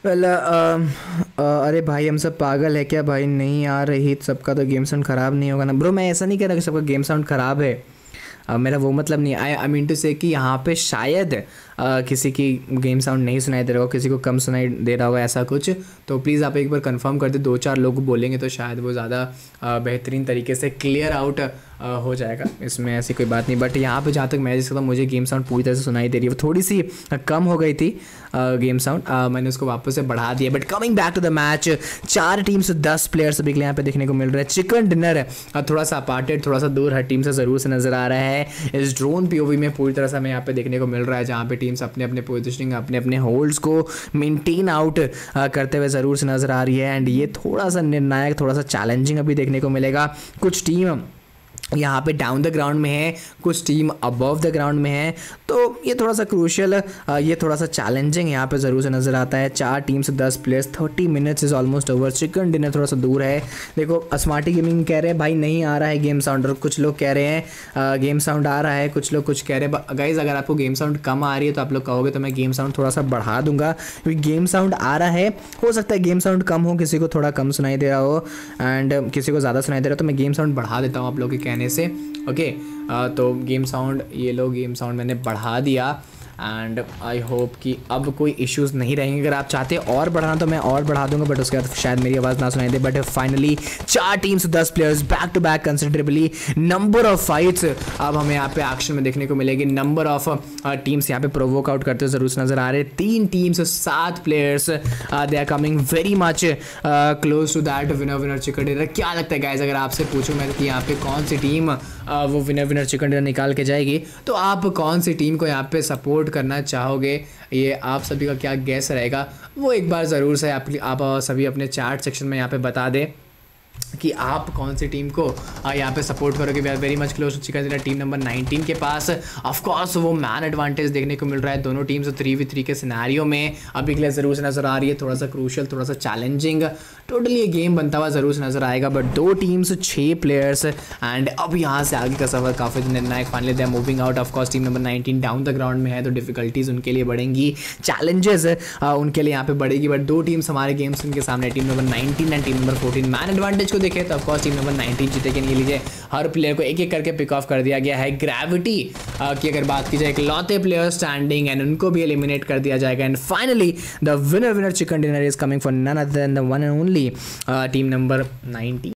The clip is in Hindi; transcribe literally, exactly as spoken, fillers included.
वेल अरे भाई हम सब पागल है क्या भाई? नहीं आ रही सबका तो गेम साउंड ख़राब नहीं होगा ना ब्रो? मैं ऐसा नहीं कह रहा कि सबका गेम साउंड ख़राब है। अ, मेरा वो मतलब नहीं। आई आई मीन टू से कि यहाँ पे शायद अ, किसी की गेम साउंड नहीं सुनाई दे रहा होगा, किसी को कम सुनाई दे रहा होगा ऐसा कुछ। तो प्लीज़ आप एक बार कंफर्म कर दे, दो चार लोग बोलेंगे तो शायद वो ज़्यादा अ, बेहतरीन तरीके से क्लियर आउट हो जाएगा। इसमें ऐसी कोई बात नहीं। बट यहाँ पे जहाँ तक मैं जिस सकता हूँ, मुझे गेम साउंड पूरी तरह से सुनाई दे रही है। वो थोड़ी सी अ, कम हो गई थी गेम साउंड, मैंने उसको वापस से बढ़ा दिया। But coming back to the match, चार टीम से दस प्लेयर्स अभी के लिए यहाँ पे देखने को मिल रहा है। चिकन डिनर है थोड़ा सा अपार्टेड, थोड़ा सा दूर हर टीम से ज़रूर से नज़र आ रहा है। इस ड्रोन पीओवी में पूरी तरह से हमें यहाँ पे देखने को मिल रहा है, जहाँ पे टीम्स अपने अपने पोजिशनिंग, अपने अपने होल्ड्स को मेंटेन आउट करते हुए ज़रूर से नज़र आ रही है। एंड ये थोड़ा सा निर्णायक, थोड़ा सा चैलेंजिंग अभी देखने को मिलेगा। कुछ टीम यहाँ पे डाउन द ग्राउंड में है, कुछ टीम अबव द ग्राउंड में है, तो ये थोड़ा सा क्रूशियल, ये थोड़ा सा चैलेंजिंग यहाँ पे ज़रूर से नज़र आता है। चार टीम से दस players, thirty minutes is almost over. Chicken dinner थोड़ा सा दूर है। देखो स्मार्टी गेमिंग कह रहे हैं भाई नहीं आ रहा है गेम साउंड, और कुछ लोग कह रहे हैं गेम साउंड आ रहा है, कुछ लोग कुछ कह रहे हैं। गाइज अगर आपको गेम साउंड कम आ रही है तो आप लोग कहोगे तो मैं गेम साउंड थोड़ा सा बढ़ा दूंगा, क्योंकि गेम साउंड आ रहा है। हो सकता है गेम साउंड कम हो, किसी को थोड़ा कम सुनाई दे रहा हो एंड किसी को ज़्यादा सुनाई दे रहा हो, तो मैं गेम साउंड बढ़ा देता हूँ आप लोगों के कहने से। ओके okay, तो गेम साउंड, ये लो गेम साउंड मैंने बढ़ा दिया। एंड आई होप कि अब कोई इश्यूज़ नहीं रहेंगे। अगर आप चाहते हैं और बढ़ाना तो मैं और बढ़ा दूंगा, बट उसके बाद शायद मेरी आवाज़ ना सुनाई दे। बट फाइनली चार टीम से दस players, back to back considerably number of fights अब हमें यहाँ पे एक्शन में देखने को मिलेगी। नंबर ऑफ टीम्स यहाँ पे प्रोवोक आउट करते हुए जरूर से नजर आ रहे हैं। तीन टीम्स, सात players, they are coming very much close to that winner winner chicken dinner. क्या लगता है गाइज, अगर आपसे पूछूं मैं कि यहाँ पे कौन सी टीम uh, वो विनर विनर चिकन डिनर निकाल के जाएगी, तो आप कौन सी टीम को यहाँ पे सपोर्ट करना चाहोगे? ये आप सभी का क्या गैस रहेगा, वो एक बार ज़रूर से आप, आप सभी अपने चैट सेक्शन में यहाँ पे बता दें कि आप कौन सी टीम को यहाँ पे सपोर्ट करोगे। We are very much close to chicken dinner team number nineteen के पास। ऑफ कोर्स वो मैन एडवांटेज देखने को मिल रहा है दोनों टीम्स थ्री वी थ्री के सिनेरियो में अभी के लिए ज़रूर से नज़र आ रही है। थोड़ा सा क्रूशियल, थोड़ा सा चैलेंजिंग टोटली ये गेम बनता हुआ ज़रूर से नज़र आएगा। बट दो टीम्स, छः प्लेयर्स, एंड अब यहाँ से आगे का सफ़र काफ़ी निर्णायक। Finally they are moving out. Of course team number nineteen down the ground में है, तो डिफिकल्टीज उनके लिए बढ़ेंगी, चैलेंजेस उनके लिए यहाँ पे बढ़ेगी। बट दो टीम्स हमारे गेम्स उनके सामने, team number nineteen and team number fourteen. Man advantage को देखें तो ऑफकोर्स टीम नंबर नाइनटीन जीतेगी। ये लीजिए हर प्लेयर को एक एक करके पिक ऑफ कर दिया गया है। ग्रेविटी की अगर बात की जाए, इकलौते प्लेयर स्टैंडिंग, एंड उनको भी एलिमिनेट कर दिया जाएगा। And finally the winner winner chicken dinner is coming for none other than the one and only team number nineteen.